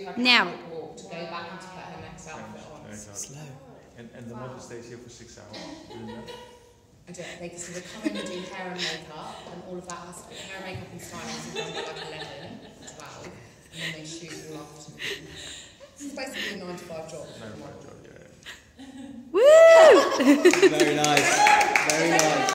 her Now. catwalk walk to go back and to put her next outfit on. Slow. And the model stays here for 6 hours. I don't think so. They come in and do hair and makeup, and all of that has to be hair, makeup, and styling is done by like 11, 12, and then they shoot all afternoon. It's basically a 9 to 5 job. 9 to 5 job, yeah. Woo! Very nice. Very nice.